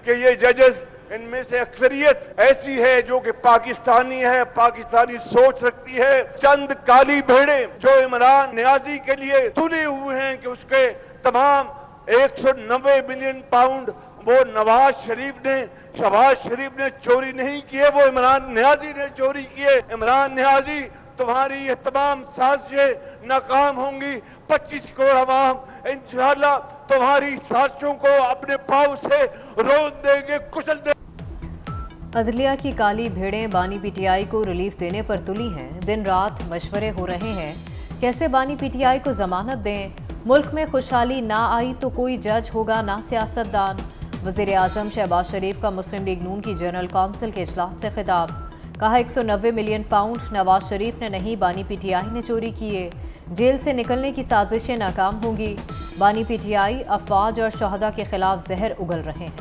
कि ये जजेस, इनमें से अक्सरियत ऐसी है जो कि पाकिस्तानी है, पाकिस्तानी सोच रखती है। चंद काली भेड़े जो इमरान नियाजी के लिए तुले हुए हैं कि उसके तमाम 190 मिलियन पाउंड वो नवाज शरीफ ने चोरी नहीं किए, वो इमरान नियाजी ने चोरी किए। इमरान नियाजी, तुम्हारी ये तमाम साजिशें नाकाम होंगी। 25 करोड़ अवाम इंशाअल्लाह तुम्हारी साजिशों को अपने पांव से रोक देंगे, कुचल देंगे। अदलिया की काली भेड़ें बानी पीटीआई को रिलीफ देने पर तुली हैं। दिन रात मशवरे हो रहे हैं कैसे बानी पीटीआई को जमानत दें। मुल्क में खुशहाली ना आई तो कोई जज होगा ना सियासतदान। वज़ीर आज़म शहबाज शरीफ का मुस्लिम लीग नून की जनरल काउंसिल के इजलास से खिताब। कहा 190 मिलियन पाउंड नवाज शरीफ ने नहीं, बानी पीटीआई ने चोरी किए। जेल से निकलने की साजिशें नाकाम होंगी। बानी पीटीआई अफवाज और शहदा के खिलाफ जहर उगल रहे हैं।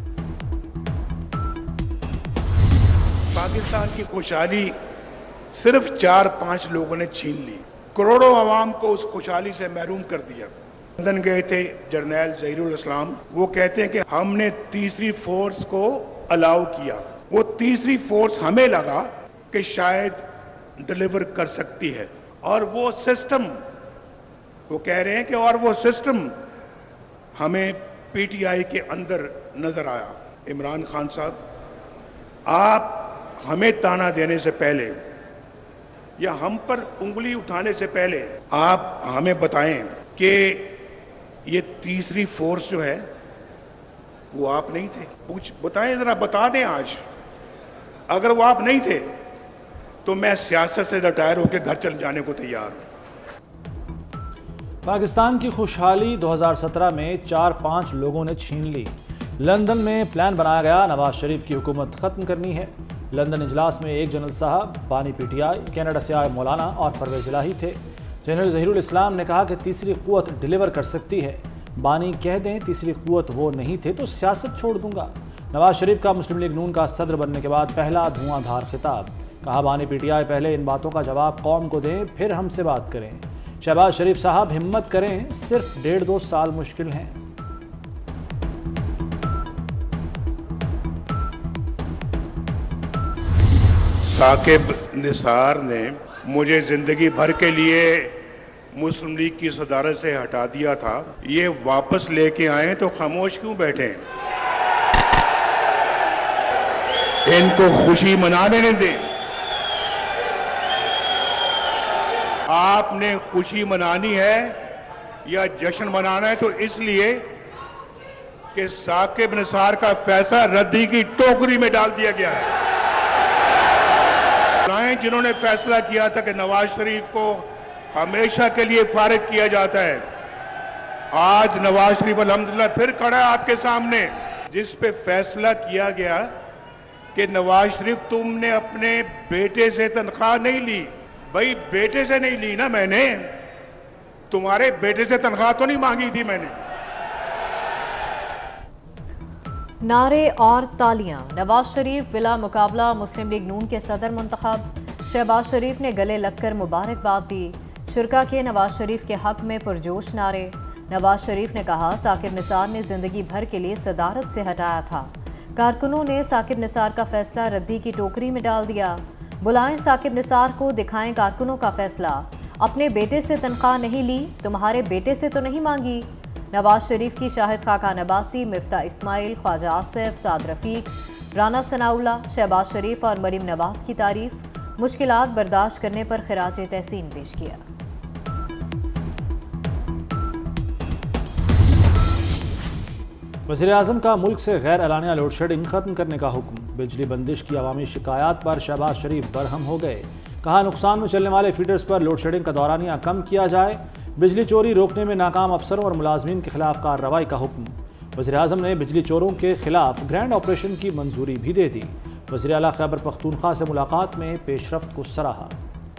पाकिस्तान की खुशहाली सिर्फ 4-5 लोगों ने छीन ली, करोड़ों अवाम को उस खुशहाली से महरूम कर दिया। लंदन गए थे जर्नैल ज़हीरुल इस्लाम, वो कहते हैं कि हमने तीसरी फोर्स को अलाउ किया। वो तीसरी फोर्स हमें लगा कि शायद डिलीवर कर सकती है, और वो सिस्टम, वो कह रहे हैं कि और वो सिस्टम हमें पीटीआई के अंदर नजर आया। इमरान खान साहब, आप हमें ताना देने से पहले या हम पर उंगली उठाने से पहले आप हमें बताएं कि ये तीसरी फोर्स जो है वो आप नहीं थे। बताएं जरा, बता दें आज। अगर वो आप नहीं थे तो मैं सियासत से रिटायर होकर घर चल जाने को तैयार हूं। पाकिस्तान की खुशहाली 2017 में 4-5 लोगों ने छीन ली। लंदन में प्लान बनाया गया, नवाज शरीफ की हुकूमत खत्म करनी है। लंदन इजलास में एक जनरल साहब, बानी पीटीआई, कनाडा से आए मौलाना और परवेज इलाही थे। जनरल ज़हीरुल इस्लाम ने कहा कि तीसरी क़ुव्वत डिलीवर कर सकती है। बानी कह दें तीसरी क़ुव्वत वो नहीं थे तो सियासत छोड़ दूंगा। नवाज शरीफ का मुस्लिम लीग नून का सदर बनने के बाद पहला धुआंधार खिताब। कहा बानी पीटीआई पहले इन बातों का जवाब कौम को दें, फिर हमसे बात करें। शहबाज शरीफ साहब हिम्मत करें, सिर्फ 1.5-2 साल मुश्किल हैं। साकिब निसार ने मुझे जिंदगी भर के लिए मुस्लिम लीग की सदारत से हटा दिया था। ये वापस लेके आए तो खामोश क्यों बैठे? इनको खुशी मनाने दें। आपने खुशी मनानी है या जश्न मनाना है तो इसलिए कि साकिब निसार का फैसला रद्दी की टोकरी में डाल दिया गया है। जिन्होंने फैसला किया था कि नवाज शरीफ को हमेशा के लिए फारिग किया जाता है, आज नवाज शरीफ अल्हम्दुलिल्लाह फिर खड़ा है आपके सामने, जिस पे फैसला किया गया कि नवाज शरीफ तुमने अपने बेटे से तनख्वाह नहीं ली। भाई बेटे से नहीं ली ना मैंने, तुम्हारे बेटे से तनख्वाह तो नहीं मांगी थी मैंने। नारे और तालियां। नवाज शरीफ बिला मुकाबला मुस्लिम लीग नून के सदर मुंतखब। शहबाज शरीफ ने गले लगकर मुबारकबाद दी। शुरका के नवाज शरीफ के हक में पुरजोश नारे। नवाज शरीफ ने कहा साकिब निसार ने जिंदगी भर के लिए सदारत से हटाया था। कारकुनों ने साकिब निसार का फैसला रद्दी की टोकरी में डाल दिया। बुलाएं साकिब निसार को, दिखाएं कारकुनों का फैसला। अपने बेटे से तनख्वाह नहीं ली, तुम्हारे बेटे से तो नहीं मांगी। नवाज शरीफ की शाहिद खाकान अब्बासी, मिफ्ता इस्माइल, ख्वाजा आसिफ, साद रफीक, राना सनाउल्ला, शहबाज शरीफ और मरीम नवाज की तारीफ। मुश्किलात बर्दाश्त करने पर खिराज तहसीन पेश किया। वज़ीर आज़म का मुल्क से गैर एलानिया लोड शेडिंग खत्म करने का हुक्म। बिजली बंदिश की अवामी शिकायत पर शहबाज शरीफ बरहम हो गए। कहा नुकसान में चलने वाले फीडर्स पर लोड शेडिंग का दौरानिया कम किया जाए। बिजली चोरी रोकने में नाकाम अफसरों और मुलाजमीन के खिलाफ कार्रवाई का हुक्म। वज़ीर आज़म ने बिजली चोरों के खिलाफ ग्रैंड ऑपरेशन की मंजूरी भी दे दी। वज़ीर आला खैबर पख्तूनख्वा से मुलाकात में पेशरफ्त को सराहा।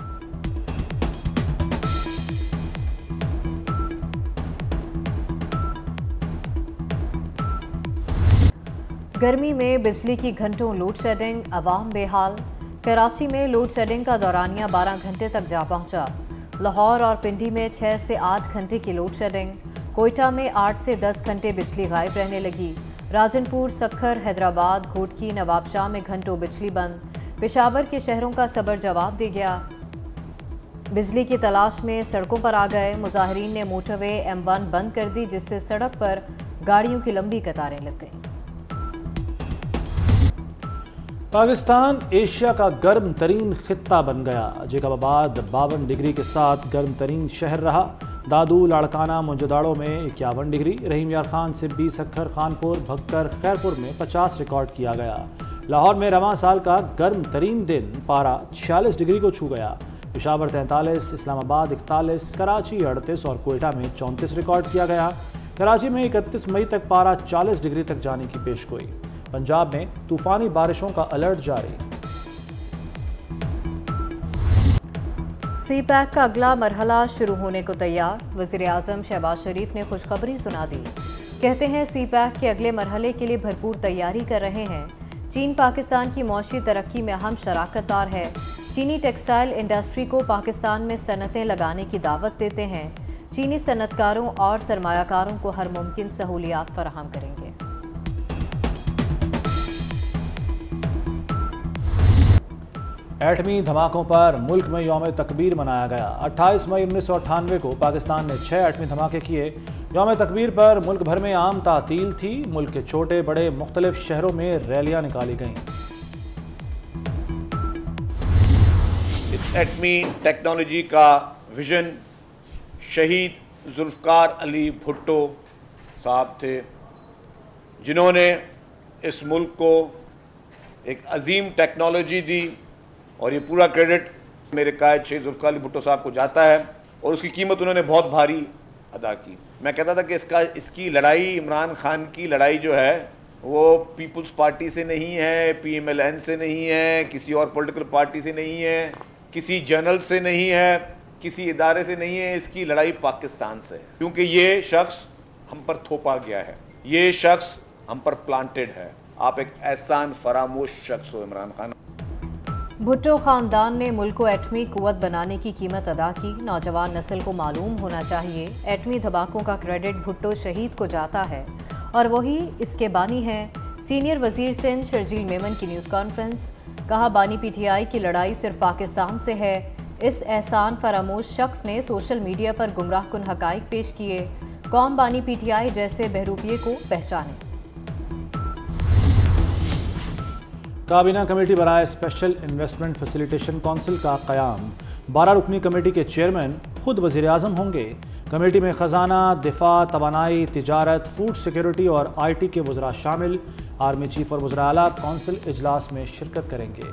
गर्मी में बिजली की घंटों लोड शेडिंग, अवाम बेहाल। कराची में लोड शेडिंग का दौरानिया 12 घंटे तक जा पहुंचा। लाहौर और पिंडी में 6 से 8 घंटे की लोड शेडिंग। कोयटा में 8 से 10 घंटे बिजली गायब रहने लगी। राजनपुर, सखर, हैदराबाद, घोटकी, नवाबशाह में घंटों बिजली बंद। पेशावर के शहरों का सबर जवाब दे गया। बिजली की तलाश में सड़कों पर आ गए मुजाहिरीन ने मोटरवे M1 बंद कर दी, जिससे सड़क पर गाड़ियों की लंबी कतारें लग गईं। पाकिस्तान एशिया का गर्म तरीन खित्ता बन गया। जेकबाबाद 52 डिग्री के साथ गर्म तरीन शहर रहा। दादू, लाड़काना, मुंजदाड़ो में 51 डिग्री, रहीम यार खान, सिब्बी, सखर, खानपुर, भक्कर, खैरपुर में 50 रिकॉर्ड किया गया। लाहौर में रवां साल का गर्म तरीन दिन पारा 46 डिग्री को छू गया। पेशावर 43, इस्लामाबाद 41, कराची 38 और कोयटा में 34 रिकॉर्ड किया गया। कराची में 31 मई तक पारा 40 डिग्री तक जाने की पेशगोई। पंजाब में तूफानी बारिशों का अलर्ट जारी। CPAC का अगला मरहला शुरू होने को तैयार। वज़ीर-ए-आज़म शहबाज शरीफ ने खुशखबरी सुना दी। कहते हैं CPAC के अगले मरहले के लिए भरपूर तैयारी कर रहे हैं। चीन पाकिस्तान की मौशी तरक्की में अहम शराकतदार है। चीनी टेक्सटाइल इंडस्ट्री को पाकिस्तान में सनतें लगाने की दावत देते हैं। चीनी सनतकारों और सरमायाकारों को हर मुमकिन सहूलियात फराहम करेंगे। एटमी धमाकों पर मुल्क में यौम तकबीर मनाया गया। 28 मई 1998 को पाकिस्तान ने 6 एटमी धमाके किए। यौम तकबीर पर मुल्क भर में आम तातील थी। मुल्क के छोटे बड़े मुख्तलिफ शहरों में रैलियां निकाली गईं। इस एटमी टेक्नोलॉजी का विजन शहीद जुल्फ़कार अली भुट्टो साहब थे, जिन्होंने इस मुल्क को एक अजीम टेक्नोलॉजी दी और ये पूरा क्रेडिट मेरे कायद शहीद जुल्फ़कार अली भुट्टो साहब को जाता है और उसकी कीमत उन्होंने बहुत भारी अदा की। मैं कहता था कि इसकी लड़ाई, इमरान खान की लड़ाई जो है वो पीपल्स पार्टी से नहीं है, PMLN से नहीं है, किसी और पॉलिटिकल पार्टी से नहीं है, किसी जर्नल से नहीं है, किसी इदारे से नहीं है। इसकी लड़ाई पाकिस्तान से है, क्योंकि ये शख्स हम पर थोपा गया है, ये शख्स हम पर प्लांटेड है। आप एक एहसान फरामोश शख्स हो इमरान खान। भुट्टो खानदान ने मुल्क को एटमी कुव्वत बनाने की कीमत अदा की। नौजवान नस्ल को मालूम होना चाहिए, एटमी धमाकों का क्रेडिट भुट्टो शहीद को जाता है और वही इसके बानी हैं। सीनियर वजीर सिंध शर्जील मेमन की न्यूज़ कॉन्फ्रेंस। कहा, बानी PTI की लड़ाई सिर्फ पाकिस्तान से है। इस एहसान फरामोश शख्स ने सोशल मीडिया पर गुमराहकुन हकाइक पेश किए। कौम बानी PTI जैसे बहरूपिये को पहचाने। काबीना कमेटी बनाए स्पेशल इन्वेस्टमेंट फैसिलिटेशन काउंसिल का क़याम। 12 रुकनी कमेटी के चेयरमैन खुद वज़ीर-ए-आज़म होंगे। कमेटी में ख़जाना, दिफा, तवानाई, तिजारत, फूड सिक्योरिटी और IT के वज़रा शामिल। आर्मी चीफ और वज़रा आला काउंसिल इजलास में शिरकत करेंगे।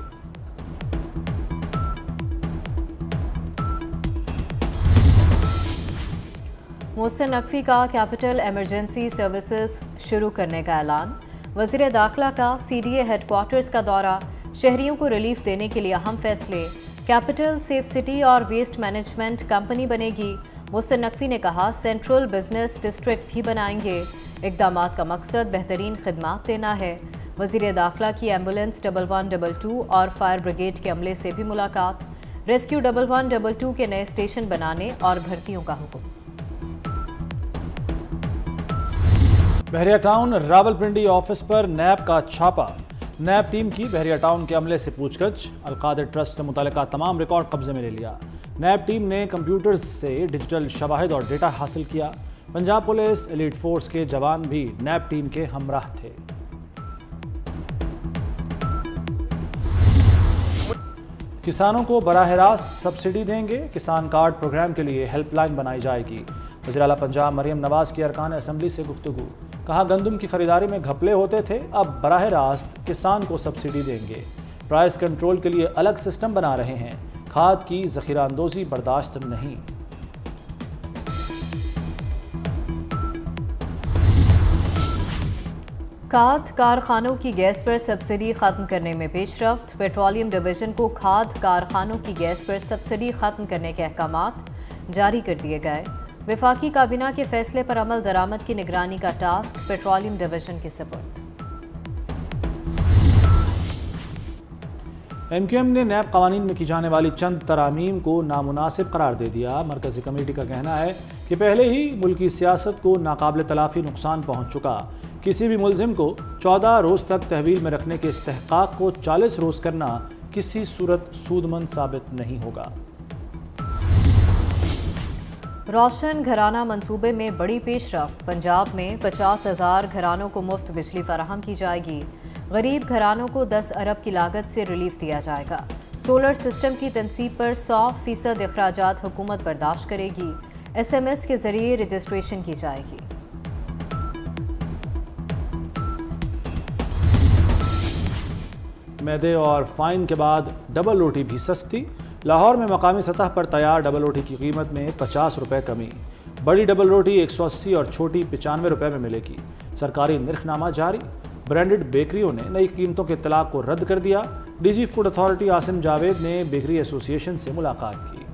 मोहसिन नकवी का कैपिटल एमरजेंसी सर्विसेज शुरू करने का ऐलान। वज़ीर दाखिला का CDA हेडक्वार्टर्स का दौरा। शहरियों को रिलीफ देने के लिए अहम फैसले। कैपिटल सेफ सिटी और वेस्ट मैनेजमेंट कंपनी बनेगी। मोहसिन नकवी ने कहा, सेंट्रल बिजनेस डिस्ट्रिक्ट भी बनाएंगे। इक़दामात का मकसद बेहतरीन खिदमात देना है। वज़ीर दाखिला की एम्बुलेंस 1122 और फायर ब्रिगेड के अमले से भी मुलाकात। रेस्क्यू 1122 के नए स्टेशन बनाने और भर्तियों का हुक्म। बहरिया टाउन रावलपिंडी ऑफिस पर नैब का छापा। नैब टीम की बहरिया टाउन के अमले से पूछगछ। अलकादिर ट्रस्ट से मुतालिका तमाम रिकॉर्ड कब्जे में ले लिया। नैब टीम ने कंप्यूटर्स से डिजिटल शवाहिद और डेटा हासिल किया। पंजाब पुलिस एलीट फोर्स के जवान भी नैब टीम के हमराह थे। किसानों को बराह रास्त सब्सिडी देंगे। किसान कार्ड प्रोग्राम के लिए हेल्पलाइन बनाई जाएगी। वज़ीर आला पंजाब मरियम नवाज की अरकान असम्बली से गुफ्तगू। कहा, गंदम की खरीदारी में घपले होते थे, अब बराह रास्त किसान को सब्सिडी देंगे। प्राइस कंट्रोल के लिए अलग सिस्टम बना रहे हैं। खाद की ज़ख़ीरा अंदोज़ी बर्दाश्त नहीं। खाद कारखानों की गैस पर सब्सिडी खत्म करने में पेशरफ्त। पेट्रोलियम डिवीजन को खाद कारखानों की गैस पर सब्सिडी खत्म करने के अहकामात जारी कर दिए गए। वफाकी काबीना के फैसले पर अमल दरामद की निगरानी का टास्क पेट्रोलियम डिवीजन के सपुर्द। MQM ने नैब कवानीन में की जाने वाली चंद तरामीम को नामुनासिब करार दे दिया। मरकजी कमेटी का कहना है कि पहले ही मुल्की सियासत को नाकाबिल तलाफी नुकसान पहुँच चुका। किसी भी मुलजिम को 14 रोज़ तक तहवील में रखने के इस्तेहकाक को 40 रोज़ करना किसी सूरत सूदमंद साबित नहीं होगा। रोशन घराना मंसूबे में बड़ी पेशरफ्त। पंजाब में 50,000 घरानों को मुफ्त बिजली फराहम की जाएगी। गरीब घरानों को 10 अरब की लागत से रिलीफ दिया जाएगा। सोलर सिस्टम की तनसीब पर 100% अखराजात हुकूमत बर्दाश्त करेगी। SMS के जरिए रजिस्ट्रेशन की जाएगी। मैदे और फाइन के बाद डबल रोटी भी सस्ती। लाहौर में मकामी सतह पर तैयार डबल रोटी की कीमत में 50 रुपये कमी। बड़ी डबल रोटी 180 और छोटी 95 रुपये में मिलेगी। सरकारी निर्खनामा जारी। ब्रांडेड बेकरियों ने नई कीमतों के इत्तलाक को रद्द कर दिया। DG food authority Asim Javed ने बेकरी एसोसिएशन से मुलाकात की।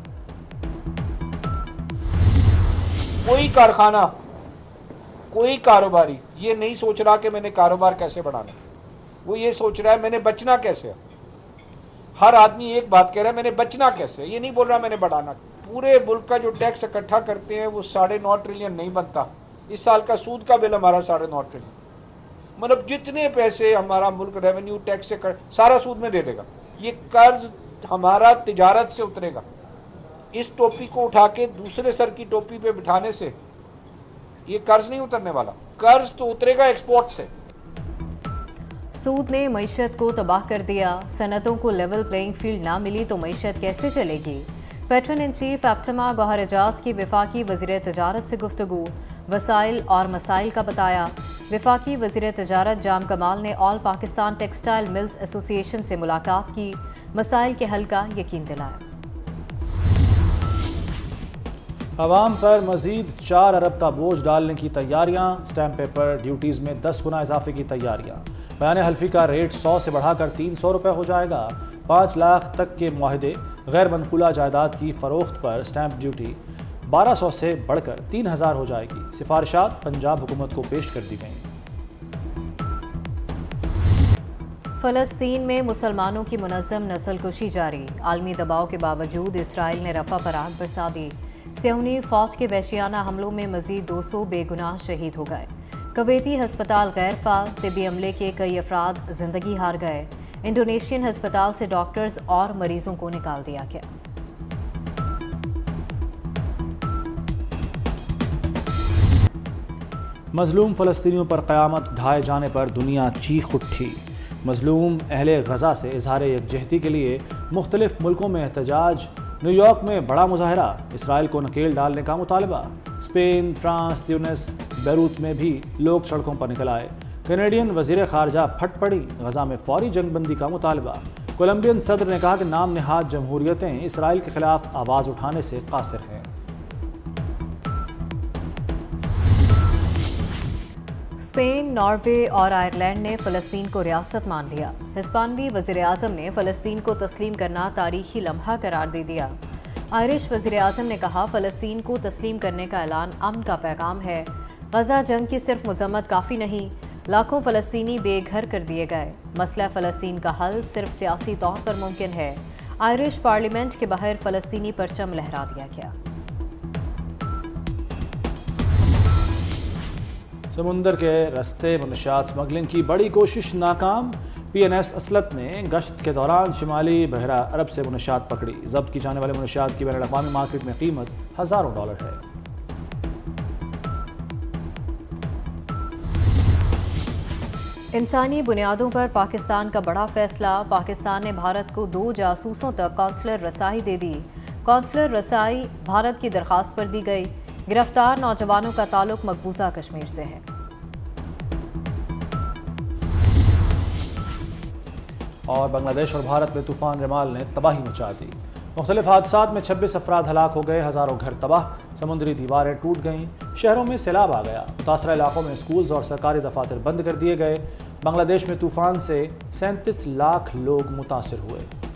कोई कारखाना, कोई कारोबारी ये नहीं सोच रहा कि मैंने कारोबार कैसे बढ़ाना, वो ये सोच रहा है मैंने बचना कैसे। हर आदमी एक बात कह रहा है मैंने बचना कैसे, ये नहीं बोल रहा मैंने बढ़ाना। पूरे मुल्क का जो टैक्स इकट्ठा करते हैं वो 9.5 ट्रिलियन नहीं बनता। इस साल का सूद का बिल हमारा 9.5 ट्रिलियन, मतलब जितने पैसे हमारा मुल्क रेवेन्यू टैक्स से सारा सूद में दे देगा। ये कर्ज हमारा तिजारत से उतरेगा। इस टोपी को उठा के दूसरे सर की टोपी पे बिठाने से ये कर्ज नहीं उतरने वाला, कर्ज तो उतरेगा एक्सपोर्ट से। सूद ने मईशत को तबाह कर दिया। सनतों को लेवल प्लेइंग फील्ड ना मिली तो मईशत कैसे चलेगी। Patron in chief APTMA Gohar Ejaz की वफाकी वज़ीर तजारत से गुफ्तगू। वसाइल और मसाइल का बताया। वफाकी वज़ीर तजारत जाम कमाल ने all Pakistan textile mills association से मुलाकात की। मसाइल के हल का यकीन दिलाया। अवाम पर मजीद 4 अरब का बोझ डालने की तैयारियां। स्टैम्प पेपर ड्यूटीज़ में 10 गुना इजाफे की तैयारियां। बयान हल्फी का रेट 100 से बढ़ाकर 300 रुपये हो जाएगा। 5 लाख तक के मुआहदे। गैर मनकूला जायदाद की फ़रोख्त पर स्टैम्प ड्यूटी 1200 से बढ़कर 3000 हो जाएगी। सिफारिशात पंजाब हुकूमत को पेश कर दी गई। फ़लस्तीन में मुसलमानों की मुनज़्ज़म नस्लकुशी जारी। आलमी दबाव के बावजूद इसराइल ने रफ़ा पर आग बरसा दी। सियोनी फ़ौज के वहशियाना हमलों में मज़ीद 200 बेगुनाह शहीद हो गए। कवैती हस्पताल गैर फाल। तिब्बी अमले के कई अफराद जिंदगी हार गए। इंडोनेशियन हस्पताल से डॉक्टर्स और मरीजों को निकाल दिया गया। मजलूम फ़लस्तीनियों पर क़यामत ढाए जाने पर दुनिया चीख उठी। मजलूम अहले गज़ा से इजहार यकजहती के लिए मुख्तलिफ मुल्कों में एहतजाज। न्यूयॉर्क में बड़ा मुजाहरा। इसराइल को नकेल डालने का मुतालबा। स्पेन, फ्रांस, ट्यूनिस, बैरूत में भी लोग सड़कों पर निकल आए। कैनेडियन वज़ीर ख़ारजा फट पड़ी। गज़ा में फौरी जंगबंदी का मुतालबा। कोलंबियन सदर ने कहा कि नाम नहाद जमहूरियतें इसराइल के खिलाफ आवाज़ उठाने से कासिर हैं। स्पेन, नॉर्वे और आयरलैंड ने फ़लस्तीन को रियासत मान लिया। हिस्पानवी वज़ीर-ए-आज़म ने फ़लस्तीन को तस्लीम करना तारीखी लम्हा करार दे दिया। आयरिश वज़ीर-ए-आज़म ने कहा फ़लस्तीन को तस्लीम करने का ऐलान अमन का पैगाम है। गज़ा जंग की सिर्फ मज़म्मत काफ़ी नहीं, लाखों फ़लस्तीनी बेघर कर दिए गए। मसला फ़लस्तीन का हल सिर्फ सियासी तौर पर मुमकिन है। आयरिश पार्लियामेंट के बाहर फ़लस्तीनी परचम लहरा दिया गया। समुंदर के रस्ते मुनशियात स्मगलिंग की बड़ी कोशिश नाकाम। PNS असलत ने गश्त के दौरान शिमाली बहरा अरब से मुनशियात पकड़ी। जब्त की जाने वाले मुनशियात की बैनुल-अक़वामी मार्केट में कीमत हज़ारों डॉलर है। इंसानी बुनियादों पर पाकिस्तान का बड़ा फैसला। पाकिस्तान ने भारत को 2 जासूसों तक कौंसलर रसाई दे दी। कौंसलर रसाई भारत की दरख्वास्त पर दी गई। गिरफ्तार नौजवानों का ताल्लुक मकबूजा कश्मीर से है। और बांग्लादेश और भारत में तूफान रिमाल ने तबाही मचा दी। मुख्तलिफ हादसात में 26 अफराद हलाक हो गए। हज़ारों घर तबाह। समुद्री दीवारें टूट गईं। शहरों में सैलाब आ गया। मुतासरा इलाकों में स्कूल्स और सरकारी दफातर बंद कर दिए गए। बांग्लादेश में तूफान से 37 लाख लोग मुतासर हुए।